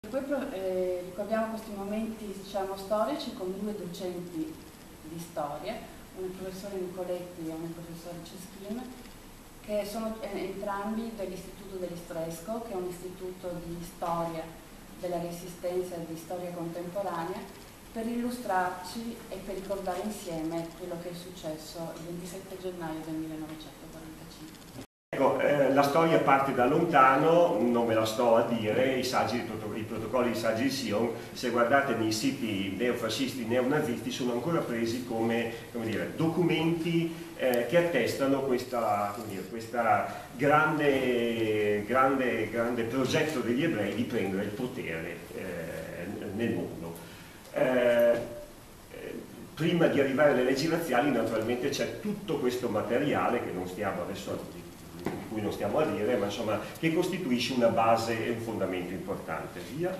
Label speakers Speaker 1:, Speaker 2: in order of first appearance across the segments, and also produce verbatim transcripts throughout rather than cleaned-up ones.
Speaker 1: poi eh, ricordiamo questi momenti, diciamo, storici con due docenti di storia, un professore Nicoletti e un professore Ceschin, che sono entrambi dell'Istituto dell'Istresco, che è un istituto di storia della Resistenza e di storia contemporanea, per illustrarci e per ricordare insieme quello che è successo il ventisette gennaio del millenovecentoquarantacinque.
Speaker 2: Ecco, eh, la storia parte da lontano, non ve la sto a dire, i, saggi, i protocolli di saggi di Sion, se guardate nei siti neofascisti, neonazisti, sono ancora presi come, come dire, documenti eh, che attestano questa, come dire, questa grande, grande, grande progetto degli ebrei di prendere il potere eh, nel mondo. Eh, prima di arrivare alle leggi razziali naturalmente c'è tutto questo materiale che non stiamo adesso di cui non stiamo a dire, ma insomma che costituisce una base e un fondamento importante. Via.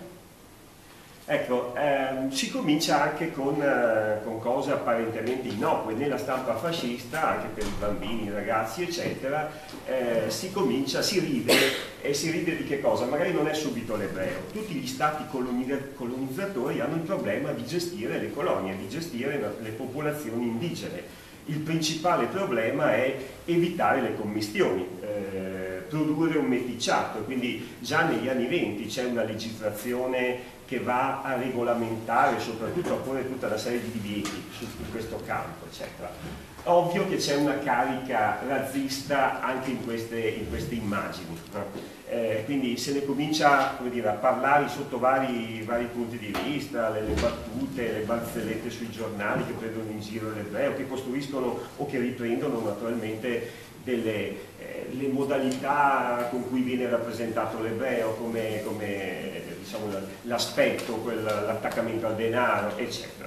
Speaker 2: Ecco, ehm, si comincia anche con, eh, con cose apparentemente innocue. Nella stampa fascista, anche per i bambini, i ragazzi, eccetera, eh, si comincia, si ride, e si ride di che cosa? Magari non è subito l'ebreo. Tutti gli stati colonizzatori hanno il problema di gestire le colonie, di gestire le popolazioni indigene. Il principale problema è evitare le commistioni, eh, produrre un meticciato, quindi già negli anni venti c'è una legislazione che va a regolamentare, soprattutto a porre tutta una serie di divieti su questo campo, eccetera. Ovvio che c'è una carica razzista anche in queste, in queste immagini, no? Eh, quindi se ne comincia, come dire, a parlare sotto vari, vari punti di vista, le, le battute, le barzellette sui giornali che prendono in giro l'ebreo, che costruiscono o che riprendono naturalmente delle, eh, le modalità con cui viene rappresentato l'ebreo, come, come diciamo, l'aspetto, l'attaccamento al denaro, eccetera.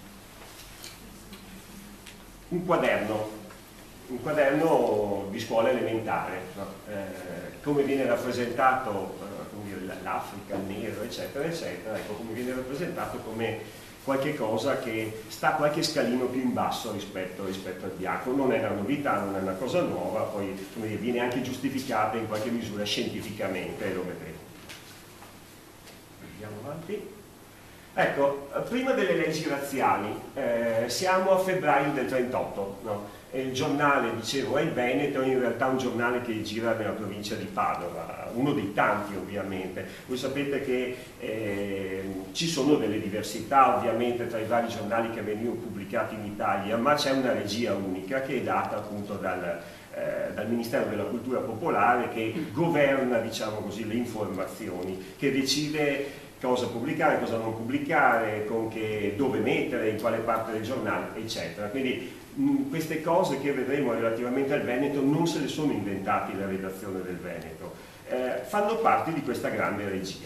Speaker 2: Un quaderno. Un quaderno di scuola elementare, no? eh, come viene rappresentato eh, l'Africa, il nero, eccetera, eccetera, ecco, come viene rappresentato come qualche cosa che sta qualche scalino più in basso rispetto, rispetto al bianco. Non è una novità, non è una cosa nuova, poi come dire, viene anche giustificata in qualche misura scientificamente, e lo vedremo. Andiamo avanti. Ecco, prima delle leggi razziali, eh, siamo a febbraio del trentotto, no? E il giornale, dicevo, è il Veneto, è in realtà un giornale che gira nella provincia di Padova, uno dei tanti ovviamente. Voi sapete che eh, ci sono delle diversità ovviamente tra i vari giornali che venivano pubblicati in Italia, ma c'è una regia unica che è data appunto dal, eh, dal Ministero della Cultura Popolare, che governa, diciamo così, le informazioni, che decide cosa pubblicare, cosa non pubblicare, con che, dove mettere, in quale parte del giornale, eccetera. Quindi mh, queste cose che vedremo relativamente al Veneto non se le sono inventati la redazione del Veneto, eh, fanno parte di questa grande regia.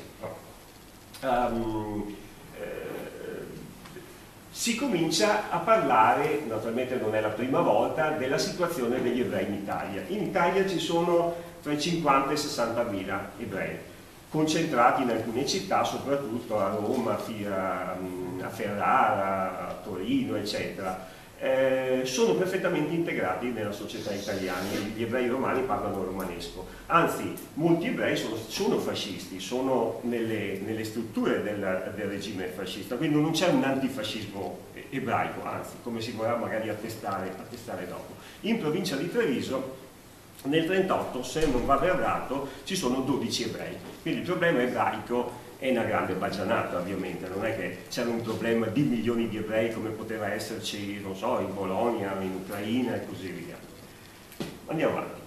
Speaker 2: Um, eh, si comincia a parlare, naturalmente non è la prima volta, della situazione degli ebrei in Italia. In Italia ci sono tra i cinquanta e i sessantamila ebrei, concentrati in alcune città, soprattutto a Roma, a Ferrara, a Torino, eccetera. Eh, sono perfettamente integrati nella società italiana. Gli ebrei romani parlano romanesco, anzi molti ebrei sono, sono fascisti, sono nelle, nelle strutture del, del regime fascista, quindi non c'è un antifascismo ebraico, anzi, come si vorrà magari attestare, attestare dopo. In provincia di Treviso nel trentotto, se non vado errato, ci sono dodici ebrei, quindi il problema ebraico è una grande baggianata, ovviamente, non è che c'era un problema di milioni di ebrei come poteva esserci, non so, in Polonia, in Ucraina e così via. Andiamo avanti.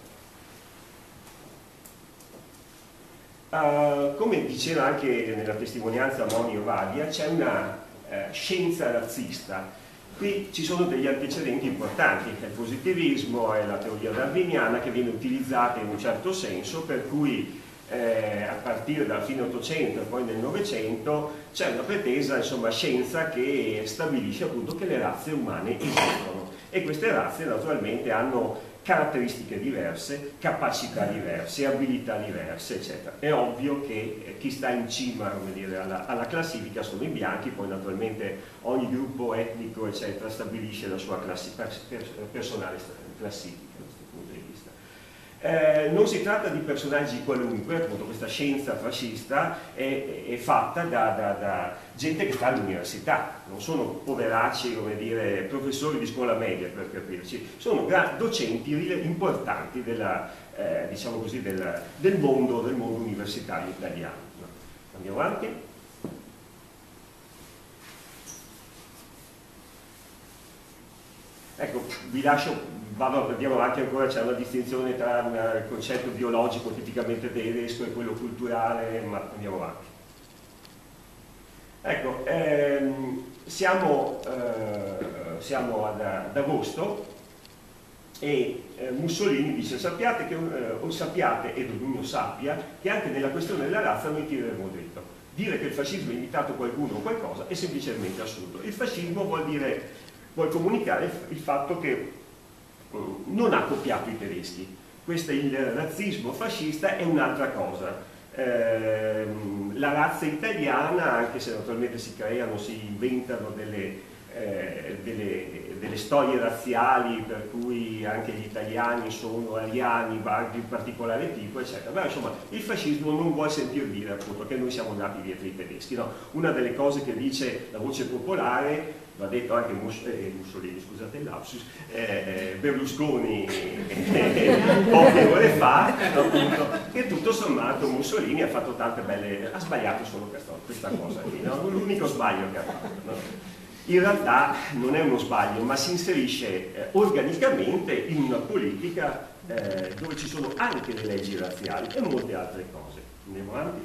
Speaker 2: Uh, come diceva anche nella testimonianza Moni Ovadia, c'è una uh, scienza razzista. Qui ci sono degli antecedenti importanti, è il positivismo, è la teoria darwiniana che viene utilizzata in un certo senso, per cui eh, a partire dalla fine Ottocento e poi nel Novecento c'è una pretesa, insomma, scienza che stabilisce appunto che le razze umane esistono, e queste razze naturalmente hanno caratteristiche diverse, capacità diverse, abilità diverse, eccetera. È ovvio che eh, chi sta in cima, come dire, alla, alla classifica sono i bianchi, poi naturalmente ogni gruppo etnico, eccetera, stabilisce la sua classi, per, per, personale classifica da questo punto di vista. Eh, non si tratta di personaggi qualunque, appunto questa scienza fascista è, è fatta da, da, da gente che sta all'università, non sono poveracci, come dire, professori di scuola media per capirci, sono docenti importanti della, eh, diciamo così, del, del, mondo, del mondo universitario italiano. Andiamo avanti. Ecco, vi lascio. Vado, andiamo avanti ancora, c'è una distinzione tra il concetto biologico tipicamente tedesco e quello culturale, ma andiamo avanti. Ecco, ehm, siamo, eh, siamo ad, ad agosto e eh, Mussolini dice sappiate, che, eh, o sappiate ed ognuno sappia che anche nella questione della razza noi tireremo dritto. Dire che il fascismo ha imitato qualcuno o qualcosa è semplicemente assurdo. Il fascismo vuol dire, vuol comunicare il fatto che non ha copiato i tedeschi. Questo, il razzismo fascista è un'altra cosa. Eh, la razza italiana, anche se naturalmente si creano, si inventano delle, eh, delle, delle storie razziali per cui anche gli italiani sono ariani di particolare tipo, eccetera. Ma insomma, il fascismo non vuole sentir dire appunto che noi siamo nati dietro i tedeschi. No? Una delle cose che dice la voce popolare, l'ha detto anche Mus eh, Mussolini, scusate il lapsus, eh, Berlusconi eh, poche ore fa, appunto, che tutto sommato Mussolini ha fatto tante belle, ha sbagliato solo questa, questa cosa qui, no? L'unico sbaglio che ha fatto. No? In realtà non è uno sbaglio, ma si inserisce eh, organicamente in una politica eh, dove ci sono anche le leggi razziali e molte altre cose. Andiamo avanti.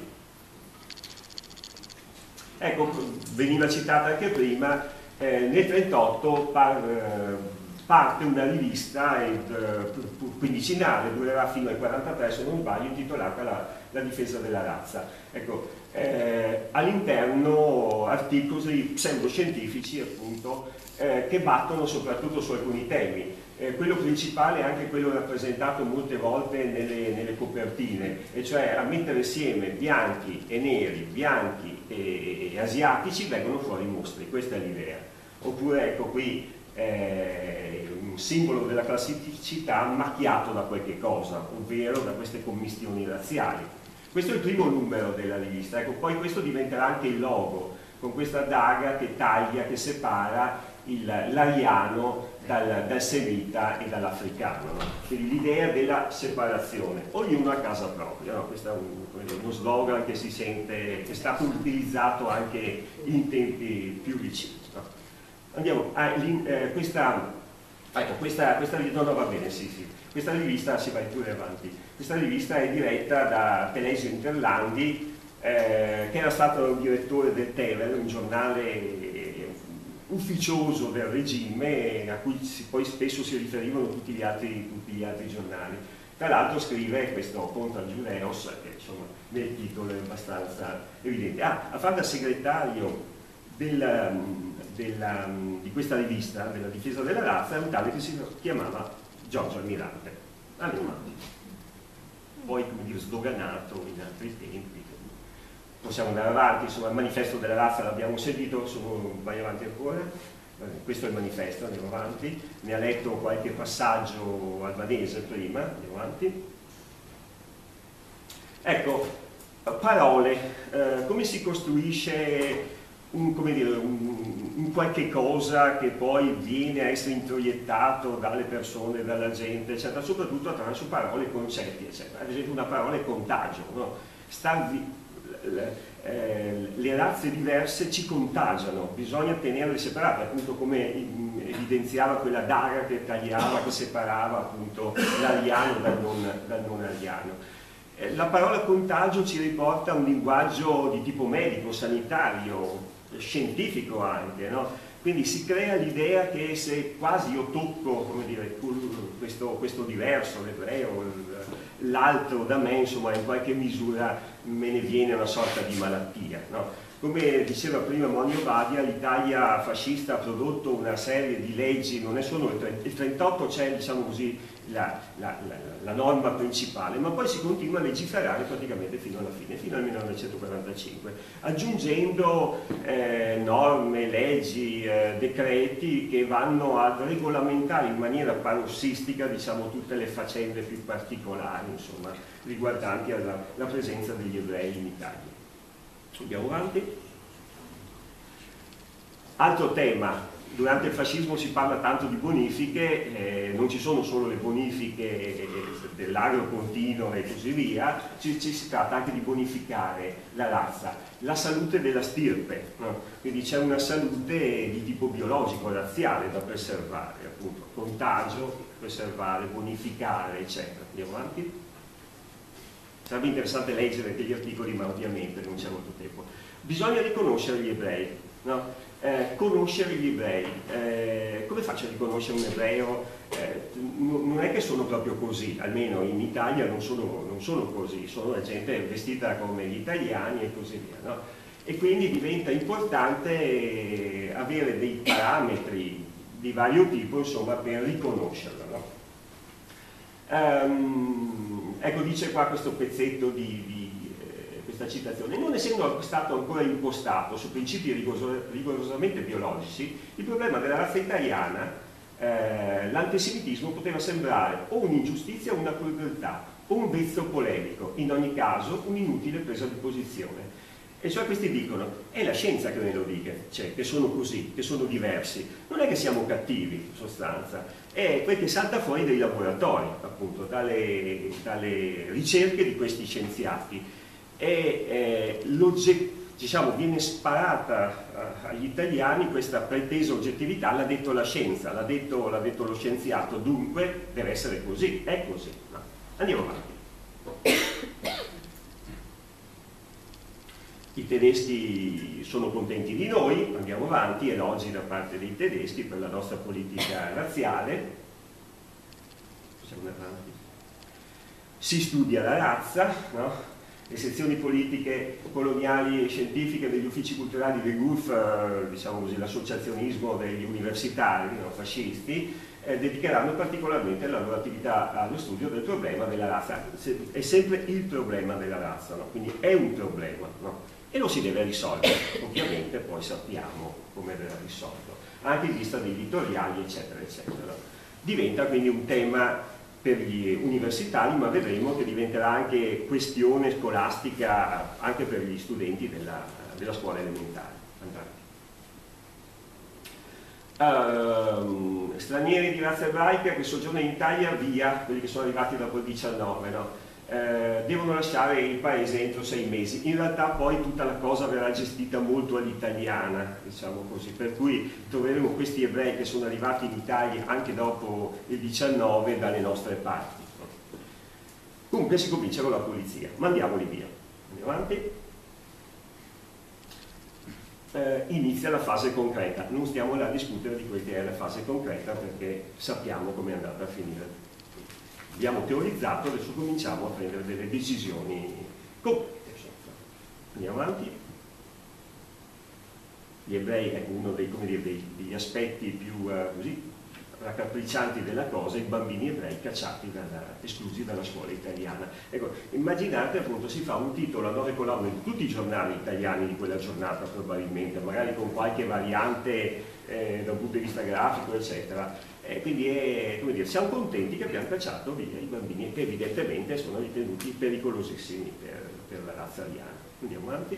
Speaker 2: Ecco, veniva citata anche prima. Eh, nel trentotto par, eh, parte una rivista ed, eh, quindicinale, durerà fino al quarantatré se non sbaglio, intitolata La, la difesa della razza. Ecco, eh, all'interno articoli pseudoscientifici appunto eh, che battono soprattutto su alcuni temi. Eh, quello principale è anche quello rappresentato molte volte nelle, nelle copertine, e cioè a mettere insieme bianchi e neri, bianchi e, e asiatici vengono fuori i mostri, questa è l'idea. Oppure ecco qui eh, un simbolo della classicità macchiato da qualche cosa, ovvero da queste commistioni razziali. Questo è il primo numero della rivista, ecco, poi questo diventerà anche il logo, con questa daga che taglia, che separa l'ariano dal, dal semita e dall'africano, no? Quindi l'idea della separazione, ognuno a casa propria, no? Questo è un, uno slogan che si sente, che è stato utilizzato anche in tempi più vicini. No? Andiamo a eh, questa, ecco, questa, questa no, no, va bene, sì, sì. Questa rivista, si vai pure avanti, questa rivista è diretta da Telesio Interlandi, eh, che era stato un direttore del Tevere, un giornale ufficioso del regime a cui si, poi spesso si riferivano tutti gli altri, tutti gli altri giornali. Tra l'altro scrive questo Contra Giureos, che insomma nel titolo è abbastanza evidente. Ah, a fare da segretario della, della, di questa rivista, della difesa della razza, è un tale che si chiamava Giorgio Almirante. Andiamo avanti. Poi, come dire, sdoganato in altri tempi. Possiamo andare avanti, insomma il manifesto della razza l'abbiamo sentito, sono, vai avanti ancora, questo è il manifesto, andiamo avanti, ne ha letto qualche passaggio albanese prima, andiamo avanti. Ecco, parole, eh, come si costruisce un, come dire, un, un qualche cosa che poi viene a essere introiettato dalle persone, dalla gente, eccetera, soprattutto attraverso parole, concetti, eccetera. Ad esempio una parola è contagio, no? Starvi, Le, eh, le razze diverse ci contagiano, bisogna tenerle separate, appunto come evidenziava quella daga che tagliava, che separava appunto l'ariano dal non, dal non ariano. Eh, la parola contagio ci riporta a un linguaggio di tipo medico, sanitario, scientifico anche, no? Quindi si crea l'idea che se quasi io tocco, come dire, questo, questo diverso, l'ebreo, l'altro da me, insomma in qualche misura me ne viene una sorta di malattia, no? come diceva prima Moni Obadia, l'Italia fascista ha prodotto una serie di leggi, non è solo il trentotto, c'è, diciamo così, la, la, la, la norma principale, ma poi si continua a legiferare praticamente fino alla fine, fino al millenovecentoquarantacinque, aggiungendo eh, norme, leggi, eh, decreti che vanno a regolamentare in maniera parossistica, diciamo, tutte le faccende più particolari, insomma, riguardanti alla, la presenza degli ebrei in Italia. Andiamo avanti. Altro tema, durante il fascismo si parla tanto di bonifiche, eh, non ci sono solo le bonifiche dell'agro continuo e così via, ci, ci si tratta anche di bonificare la razza, la salute della stirpe, no? Quindi c'è una salute di tipo biologico, razziale da preservare, appunto, contagio, preservare, bonificare, eccetera. Andiamo avanti. Sarebbe interessante leggere anche gli articoli, ma ovviamente non c'è molto tempo. Bisogna riconoscere gli ebrei, no? eh, conoscere gli ebrei. Eh, come faccio a riconoscere un ebreo? Eh, non è che sono proprio così, almeno in Italia non sono, non sono così, sono la gente vestita come gli italiani e così via, no? E quindi diventa importante avere dei parametri di vario tipo, insomma, per riconoscerlo, no? Um, ecco, dice qua questo pezzetto di, di eh, questa citazione: non essendo stato ancora impostato su principi rigoso, rigorosamente biologici, il problema della razza italiana, eh, l'antisemitismo poteva sembrare o un'ingiustizia o una crudeltà, o un vezzo polemico, in ogni caso un'inutile presa di posizione. E cioè questi dicono, è la scienza che me lo dica, cioè che sono così, che sono diversi, non è che siamo cattivi in sostanza, è quel che salta fuori dai laboratori, appunto, dalle, dalle ricerche di questi scienziati. E eh, diciamo, viene sparata uh, agli italiani questa pretesa oggettività, l'ha detto la scienza, l'ha detto, l'ha detto lo scienziato, dunque deve essere così, è così. No. Andiamo avanti. I tedeschi sono contenti di noi, andiamo avanti, elogi da parte dei tedeschi per la nostra politica razziale. Si studia la razza, no? Le sezioni politiche coloniali e scientifiche degli uffici culturali del G U F, diciamo così, l'associazionismo degli universitari, no, fascisti, eh, dedicheranno particolarmente la loro attività allo studio del problema della razza. È sempre il problema della razza, no? Quindi è un problema, no? E lo si deve risolvere, ovviamente poi sappiamo come verrà risolto, anche in vista dei editoriali, eccetera, eccetera. Diventa quindi un tema per gli universitari, ma vedremo che diventerà anche questione scolastica anche per gli studenti della, della scuola elementare. Uh, stranieri di razza ebraica che soggiornano in Italia via, quelli che sono arrivati dopo il diciannove, no? Eh, devono lasciare il paese entro sei mesi. In realtà poi tutta la cosa verrà gestita molto all'italiana, diciamo così, per cui troveremo questi ebrei che sono arrivati in Italia anche dopo il diciannove dalle nostre parti. Comunque si comincia con la pulizia, mandiamoli via. Andiamo avanti. Eh, inizia la fase concreta, non stiamo là a discutere di quella che è la fase concreta perché sappiamo come è andata a finire. Abbiamo teorizzato, adesso cominciamo a prendere delle decisioni concrete. Andiamo avanti. Gli ebrei è uno dei, come dire, dei, degli aspetti più uh, così, raccapriccianti della cosa, i bambini ebrei cacciati, dalla, esclusi dalla scuola italiana. Ecco, immaginate, appunto, si fa un titolo a nove colonne di tutti i giornali italiani di quella giornata, probabilmente, magari con qualche variante eh, da un punto di vista grafico, eccetera. E quindi è, come dire, siamo contenti che abbiamo cacciato via i bambini che evidentemente sono ritenuti pericolosissimi per, per la razza ariana. Andiamo avanti.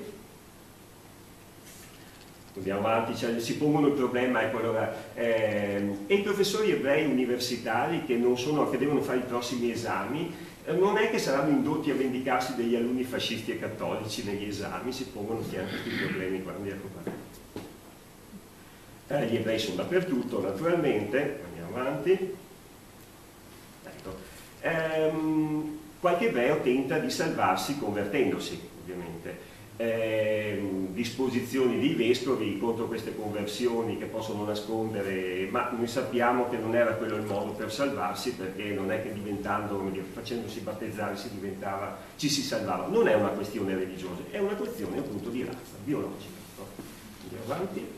Speaker 2: Andiamo avanti, cioè, si pongono il problema, ecco, allora, ehm, e i professori ebrei universitari che, non sono, che devono fare i prossimi esami, eh, non è che saranno indotti a vendicarsi degli alunni fascisti e cattolici negli esami, si pongono anche questi problemi qua. Andiamo eh, gli ebrei sono dappertutto, naturalmente. Andiamo avanti. Ecco. Ehm, qualche ebreo tenta di salvarsi convertendosi, ovviamente. eh, disposizioni dei vescovi contro queste conversioni che possono nascondere, ma noi sappiamo che non era quello il modo per salvarsi, perché non è che diventando, come dire, facendosi battezzare si diventava, ci si salvava. Non è una questione religiosa, è una questione appunto di razza, biologica. Andiamo avanti.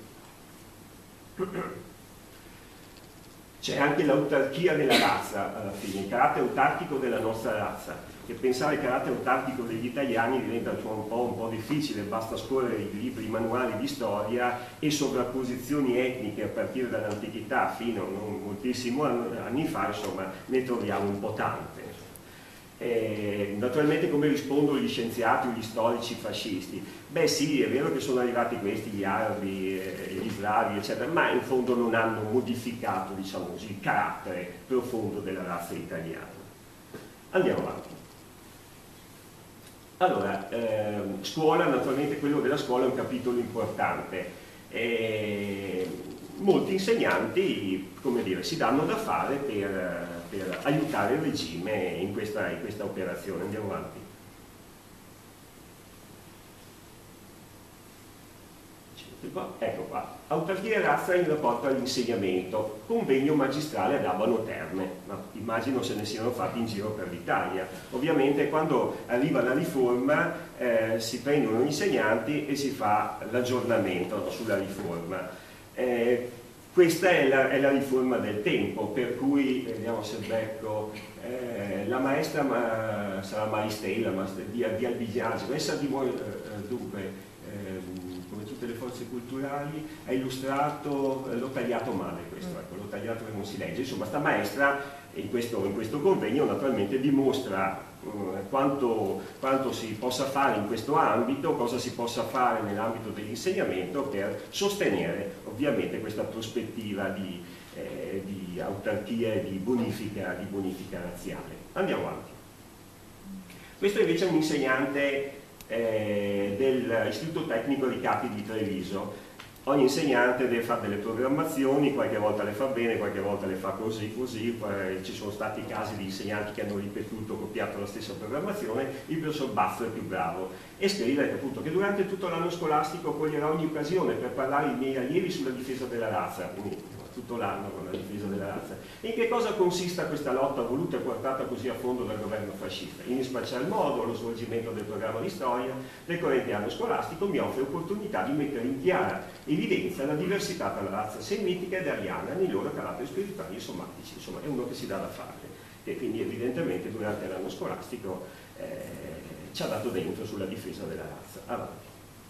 Speaker 2: C'è anche l'autarchia della razza alla fine, il carattere autarchico della nostra razza, che pensare al carattere autarchico degli italiani diventa un po', un po' difficile, basta scorrere i libri, i manuali di storia e sovrapposizioni etniche a partire dall'antichità fino a non moltissimi anni fa, insomma, ne troviamo un po' tante. Eh, naturalmente come rispondono gli scienziati o gli storici fascisti? Beh sì, è vero che sono arrivati questi, gli arabi, eh, gli slavi, eccetera, ma in fondo non hanno modificato, diciamo così, il carattere profondo della razza italiana. Andiamo avanti. Allora, ehm, scuola, naturalmente quello della scuola è un capitolo importante. Eh, molti insegnanti, come dire, si danno da fare per, per aiutare il regime in questa, in questa operazione. Andiamo avanti. Ecco qua, autarchia e razza in rapporto all'insegnamento, convegno magistrale ad Abano Terme, ma immagino se ne siano fatti in giro per l'Italia. Ovviamente quando arriva la riforma eh, si prendono gli insegnanti e si fa l'aggiornamento sulla riforma. Eh, questa è la, è la riforma del tempo, per cui, vediamo se becco, eh, la maestra ma, sarà Maristella ma, di, di Albigiaggio, essa di eh, dunque, eh, come tutte le forze culturali, ha illustrato, l'ho tagliato male questo, ecco, l'ho tagliato che non si legge, insomma sta maestra in questo, in questo convegno naturalmente dimostra eh, quanto, quanto si possa fare in questo ambito, cosa si possa fare nell'ambito dell'insegnamento per sostenere ovviamente questa prospettiva di, eh, di autarchia e di bonifica, di bonifica razziale. Andiamo avanti. Questo invece è un insegnante Eh, dell'Istituto Tecnico di Capi di Treviso. Ogni insegnante deve fare delle programmazioni, qualche volta le fa bene, qualche volta le fa così, così, poi ci sono stati casi di insegnanti che hanno ripetuto, copiato la stessa programmazione. Il professor Bazzo è più bravo e scrive appunto che durante tutto l'anno scolastico coglierà ogni occasione per parlare ai miei allievi sulla difesa della razza, quindi tutto l'anno con la difesa della razza. In che cosa consista questa lotta voluta e portata così a fondo dal governo fascista? In special modo lo svolgimento del programma di storia del corrente anno scolastico mi offre opportunità di mettere in chiara evidenza la diversità tra la razza semitica ed ariana nei loro caratteri spirituali e somatici. Insomma, è uno che si dà da fare e quindi evidentemente durante l'anno scolastico eh, ci ha dato dentro sulla difesa della razza. Avanti.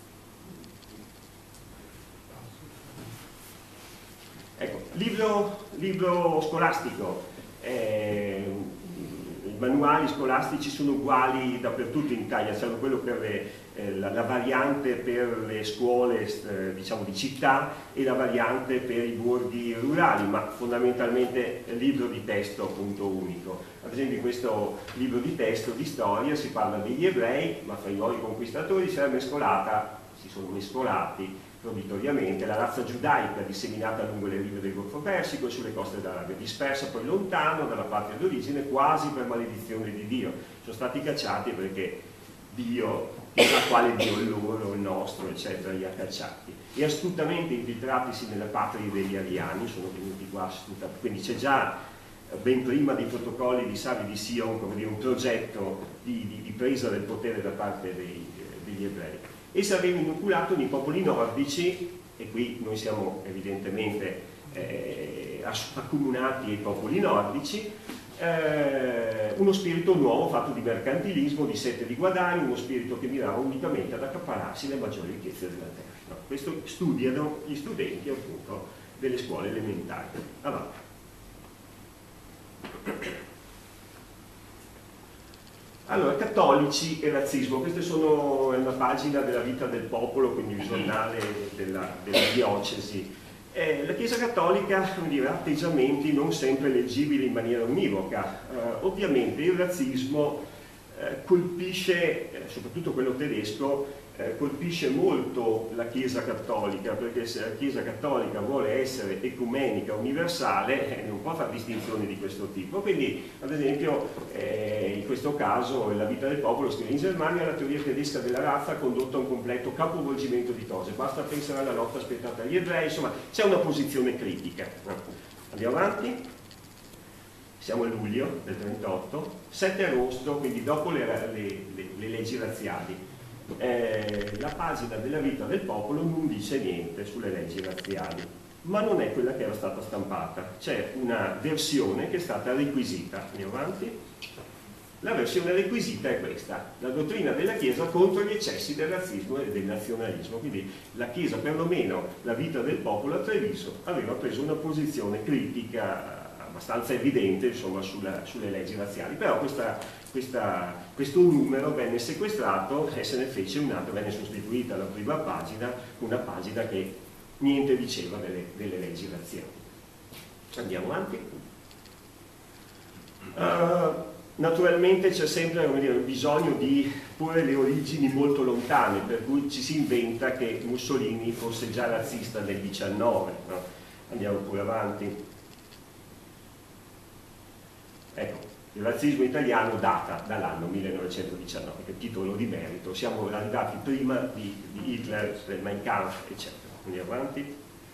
Speaker 2: Ecco, libro, libro scolastico, eh, i manuali scolastici sono uguali dappertutto in Italia, salvo quello per le, eh, la, la variante per le scuole eh, diciamo di città e la variante per i borghi rurali, ma fondamentalmente è libro di testo appunto unico. Ad esempio in questo libro di testo di storia si parla degli ebrei, ma fra i nuovi conquistatori si è mescolata, si sono mescolati proditoriamente la razza giudaica disseminata lungo le rive del Golfo Persico e sulle coste d'Arabia, dispersa poi lontano dalla patria d'origine quasi per maledizione di Dio. Sono stati cacciati perché Dio, chissà quale Dio il loro, il nostro, eccetera, li ha cacciati. E astutamente infiltratisi nelle patrie degli ariani, sono venuti qua astutamente, quindi c'è già ben prima dei protocolli di Savi di Sion, come dire, un progetto di, di, di presa del potere da parte dei, degli ebrei. Essa aveva inoculato nei popoli nordici, e qui noi siamo evidentemente eh, accomunati ai popoli nordici, eh, uno spirito nuovo fatto di mercantilismo, di sete di guadagno, uno spirito che mirava unicamente ad accaparrarsi le maggiori ricchezze della terra. No, questo studiano gli studenti appunto delle scuole elementari. Avanti. Allora, cattolici e razzismo, questa sono una pagina della Vita del Popolo, quindi il giornale della, della diocesi. Eh, la Chiesa Cattolica, come dire, ha atteggiamenti non sempre leggibili in maniera univoca. Eh, ovviamente il razzismo eh, colpisce, eh, soprattutto quello tedesco, eh, colpisce molto la Chiesa Cattolica, perché se la Chiesa Cattolica vuole essere ecumenica, universale, eh, non può fare distinzioni di questo tipo. Quindi, ad esempio, eh, in questo caso, La vita del popolo scrive: in Germania la teoria tedesca della razza ha condotto a un completo capovolgimento di cose, basta pensare alla lotta spietata agli ebrei, insomma c'è una posizione critica. Andiamo avanti. Siamo a luglio del trentotto, sette agosto, quindi dopo le, le, le, le leggi razziali. Eh, la pagina della vita del popolo non dice niente sulle leggi razziali, ma non è quella che era stata stampata, c'è una versione che è stata requisita. Andiamo avanti. La versione requisita è questa: la dottrina della Chiesa contro gli eccessi del razzismo e del nazionalismo. Quindi la Chiesa, perlomeno la vita del popolo a Treviso, aveva preso una posizione critica abbastanza evidente, insomma, sulla, sulle leggi razziali, però questa, questa, questo numero venne sequestrato e se ne fece un altro, venne sostituita la prima pagina, una pagina che niente diceva delle, delle leggi razziali. Andiamo avanti. Uh, naturalmente c'è sempre, come dire, il bisogno di porre le origini molto lontane, per cui ci si inventa che Mussolini fosse già razzista nel diciannove, no? Andiamo pure avanti. Ecco, il razzismo italiano data dall'anno millenovecentodiciannove, che è titolo di merito, siamo arrivati prima di, di Hitler, del Mein Kampf, eccetera. Andiamo avanti.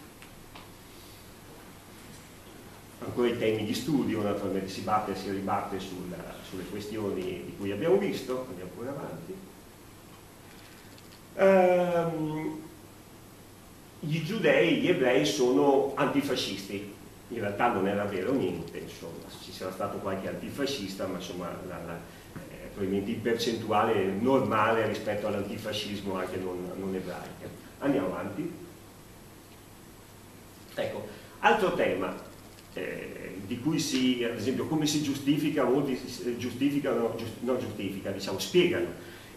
Speaker 2: Ancora i temi di studio, naturalmente si batte e si ribatte sulla, sulle questioni di cui abbiamo visto. Andiamo pure avanti. Um, gli giudei, gli ebrei sono antifascisti. In realtà non era vero niente, insomma, ci sarà stato qualche antifascista, ma insomma la, la, eh, probabilmente in percentuale normale rispetto all'antifascismo anche non, non ebraica. Andiamo avanti. Ecco, altro tema eh, di cui si, ad esempio, come si giustifica, molti giustificano, giust, non giustifica, diciamo, spiegano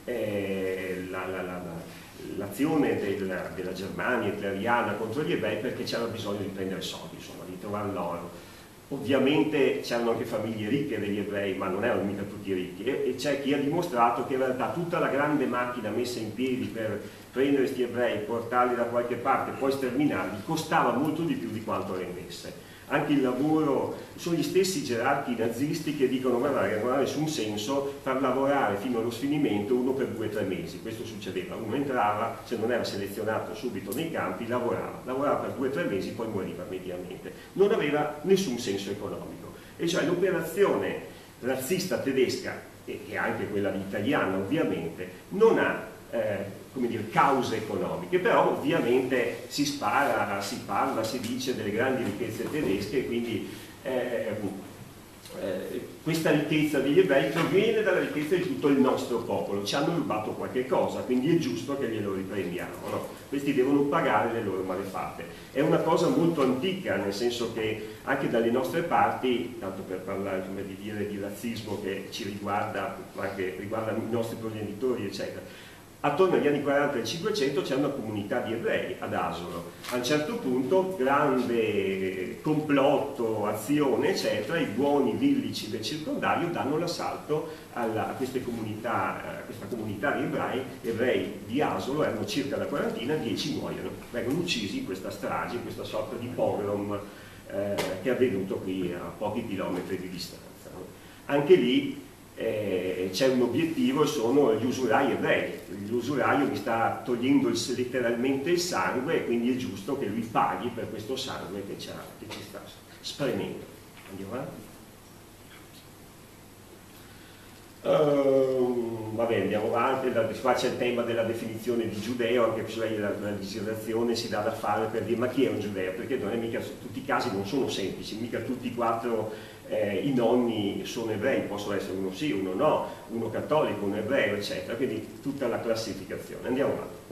Speaker 2: eh, la, la, la, l'azione della, della Germania hitleriana contro gli ebrei, perché c'era bisogno di prendere soldi, insomma, di trovare l'oro. Ovviamente c'erano anche famiglie ricche degli ebrei, ma non erano mica tutti ricchi, e, e c'è chi ha dimostrato che in realtà tutta la grande macchina messa in piedi per prendere questi ebrei, portarli da qualche parte e poi sterminarli, costava molto di più di quanto rendesse. Anche il lavoro, sono gli stessi gerarchi nazisti che dicono: ma guarda, non ha nessun senso far lavorare fino allo sfinimento uno per due o tre mesi. Questo succedeva, uno entrava, se non era selezionato subito nei campi, lavorava, lavorava per due o tre mesi, poi moriva mediamente. Non aveva nessun senso economico. E cioè l'operazione razzista tedesca, e, e anche quella italiana ovviamente, non ha eh, come dire, cause economiche, però ovviamente si spara, si parla, si dice delle grandi ricchezze tedesche, e quindi eh, eh, questa ricchezza degli ebrei proviene dalla ricchezza di tutto il nostro popolo, ci hanno rubato qualche cosa, quindi è giusto che glielo riprendiamo, no? Questi devono pagare le loro malefatte. È una cosa molto antica, nel senso che anche dalle nostre parti, tanto per parlare, come di dire, di razzismo che ci riguarda, ma che riguarda i nostri progenitori, eccetera, attorno agli anni quaranta e cinquecento c'è una comunità di ebrei ad Asolo. A un certo punto, grande complotto, azione, eccetera, i buoni villici del circondario danno l'assalto a queste comunità, a questa comunità di ebrei, ebrei di Asolo, erano circa la quarantina, dieci muoiono, vengono uccisi in questa strage, in questa sorta di pogrom eh, che è avvenuto qui a pochi chilometri di distanza. Anche lì Eh, c'è un obiettivo, sono gli usurai ebrei. L'usuraio mi sta togliendo il, letteralmente il sangue, e quindi è giusto che lui paghi per questo sangue che, ci, che ci sta spremendo. Andiamo avanti. Uh, vabbè, andiamo avanti. Qua c'è il tema della definizione di giudeo, anche se la, la legislazione si dà da fare per dire: ma chi è un giudeo? Perché non è mica, tutti i casi non sono semplici, mica tutti i quattro Eh, i nonni sono ebrei, possono essere uno sì, uno no, uno cattolico, uno ebreo, eccetera, quindi tutta la classificazione. Andiamo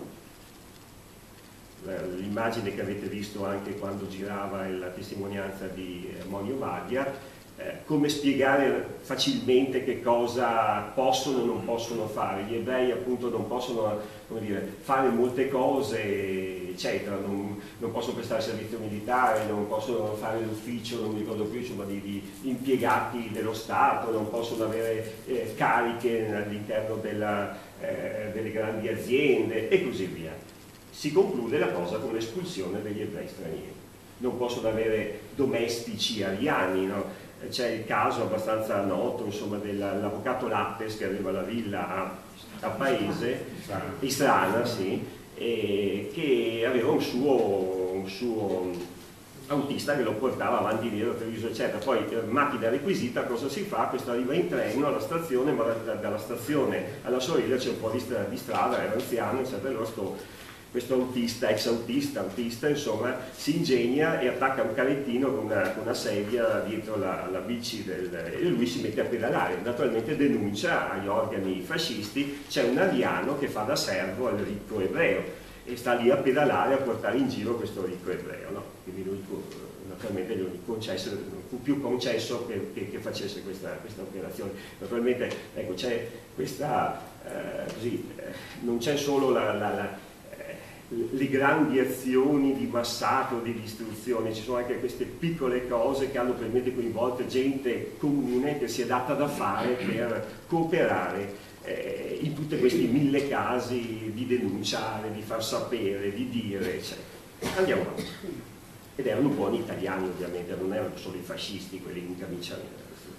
Speaker 2: avanti. L'immagine che avete visto anche quando girava la testimonianza di Monio Maglia eh, come spiegare facilmente che cosa possono o non possono fare. Gli ebrei appunto non possono, come dire, fare molte cose, eccetera, non, non possono prestare servizio militare, non possono fare l'ufficio, non mi ricordo più, insomma, di, di impiegati dello Stato, non possono avere eh, cariche all'interno della, eh, delle grandi aziende e così via. Si conclude la cosa con l'espulsione degli ebrei stranieri. Non possono avere domestici ariani, no? C'è il caso abbastanza noto, insomma, dell'avvocato Lattes che aveva la villa a, a Paese, Istrana, sì, e che aveva un suo, un suo autista che lo portava avanti via da Treviso, eccetera. Poi eh, macchina requisita, cosa si fa? Questo arriva in treno alla stazione, ma da, dalla stazione alla sua villa c'è un po' di, stra di strada, era anziano, eccetera. Allora sto, questo autista, ex autista, autista, insomma, si ingegna e attacca un carettino con una, con una sedia dietro la, la bici del, e lui si mette a pedalare. Naturalmente denuncia agli organi fascisti, c'è un ariano che fa da servo al ricco ebreo e sta lì a pedalare, a portare in giro questo ricco ebreo, no? Quindi lui naturalmente gli concesso, non fu più concesso che, che, che facesse questa, questa operazione. Naturalmente ecco, c'è questa, eh, così, eh, non c'è solo la, la, la le grandi azioni di massacro, di distruzione, ci sono anche queste piccole cose che hanno probabilmente coinvolto gente comune che si è data da fare per cooperare eh, in tutti questi mille casi di denunciare, di far sapere, di dire, eccetera. Andiamo avanti. Ed erano buoni italiani ovviamente, non erano solo i fascisti quelli in camicia nera.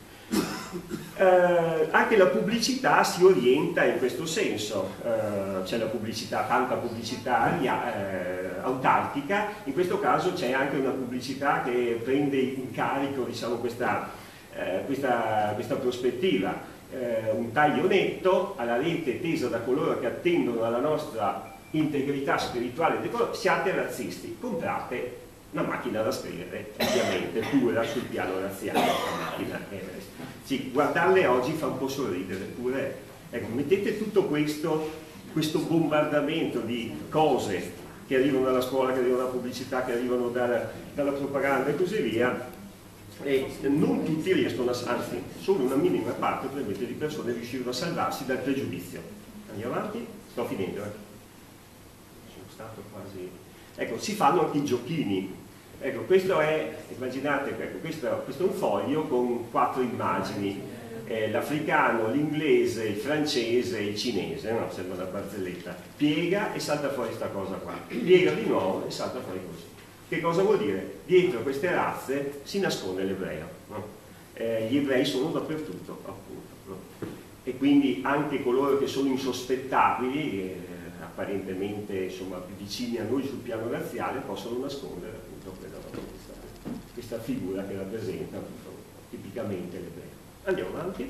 Speaker 2: Eh, anche la pubblicità si orienta in questo senso, eh, c'è la pubblicità, tanta pubblicità eh, autarchica, in questo caso c'è anche una pubblicità che prende in carico, diciamo, questa, eh, questa, questa prospettiva, eh, un taglio netto alla rete tesa da coloro che attendono alla nostra integrità spirituale, siate razzisti, comprate una macchina da scrivere, ovviamente pura sul piano razziale, la macchina Everest. Sì, guardarle oggi fa un po' sorridere, pure, ecco, mettete tutto questo, questo bombardamento di cose che arrivano dalla scuola, che arrivano dalla pubblicità, che arrivano dalla, dalla propaganda e così via, e non tutti riescono a, anzi, solo una minima parte probabilmente di persone riuscirono a salvarsi dal pregiudizio. Andiamo avanti? Sto finendo, eh. Sono stato quasi... Ecco, si fanno anche i giochini. Ecco, questo è, immaginate, ecco, questo, questo è un foglio con quattro immagini, eh, l'africano, l'inglese, il francese e il cinese, no? Sembra una barzelletta. Piega e salta fuori questa cosa qua, piega di nuovo e salta fuori così. Che cosa vuol dire? Dietro queste razze si nasconde l'ebreo, no? eh, gli ebrei sono dappertutto, appunto, no? E quindi anche coloro che sono insospettabili, eh, apparentemente insomma, più vicini a noi sul piano razziale, possono nascondere appunto questa, questa figura che rappresenta appunto, tipicamente l'ebreo. Andiamo avanti.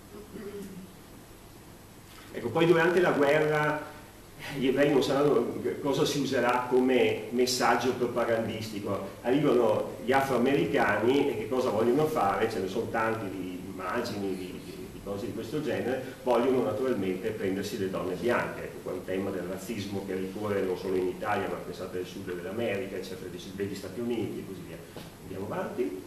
Speaker 2: Ecco, poi durante la guerra gli ebrei non sanno cosa si userà come messaggio propagandistico. Arrivano gli afroamericani e che cosa vogliono fare? Ce ne sono tanti di immagini, di cose di questo genere, vogliono naturalmente prendersi le donne bianche. Ecco qua un tema del razzismo che ricorre non solo in Italia, ma pensate al sud dell'America, eccetera, degli Stati Uniti e così via. Andiamo avanti.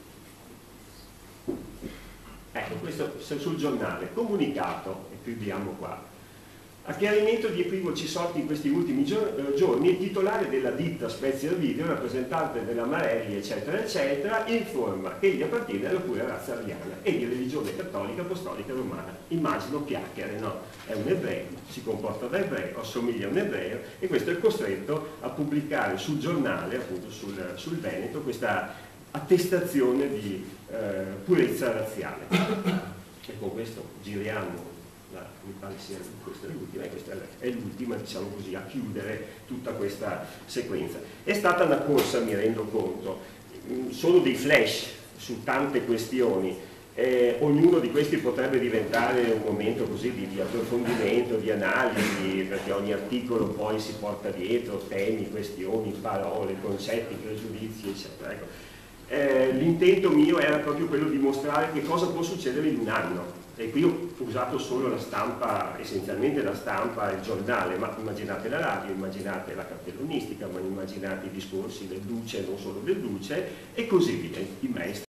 Speaker 2: Ecco, questo sul giornale, comunicato, e chiudiamo qua. A chiarimento di equivoci sorti in questi ultimi giorni, il titolare della ditta Spezia Video, rappresentante della Marelli, eccetera, eccetera, informa che egli appartiene alla pura razza ariana e di religione cattolica apostolica romana. Immagino chiacchiere, no? È un ebreo, si comporta da ebreo, assomiglia a un ebreo e questo è costretto a pubblicare sul giornale, appunto sul, sul Veneto, questa attestazione di eh, purezza razziale. E con questo giriamo. La, mi pare sia questa è l'ultima, questa è l'ultima, diciamo così, a chiudere tutta questa sequenza. È stata una corsa, mi rendo conto, sono dei flash su tante questioni, eh, ognuno di questi potrebbe diventare un momento così di, di approfondimento, di analisi, perché ogni articolo poi si porta dietro temi, questioni, parole, concetti, pregiudizi, eccetera. Ecco. Eh, l'intento mio era proprio quello di mostrare che cosa può succedere in un anno. E qui ho usato solo la stampa, essenzialmente la stampa e il giornale, ma immaginate la radio, immaginate la cartellonistica, ma immaginate i discorsi del Duce e non solo del Duce, e così via, i maestri.